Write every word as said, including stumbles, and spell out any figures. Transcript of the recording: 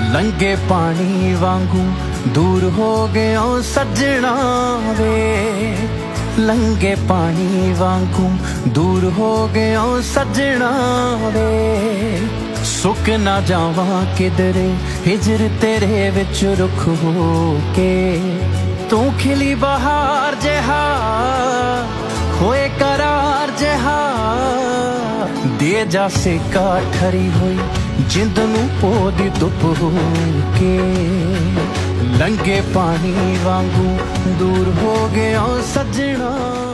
लंगे पानी वांगू दूर हो गया सजना वे, लंगे पानी वांगू दूर हो गया सजना वे। सुक ना जावा किधरे हिजर तेरे विच रुख हो के, तू खिली बहार जहा होए करार जहा, दे जा सेका ठरी हुई जिंद नू पोदी धुप हो के। लंगे पानी वांगू दूर हो गया सजना।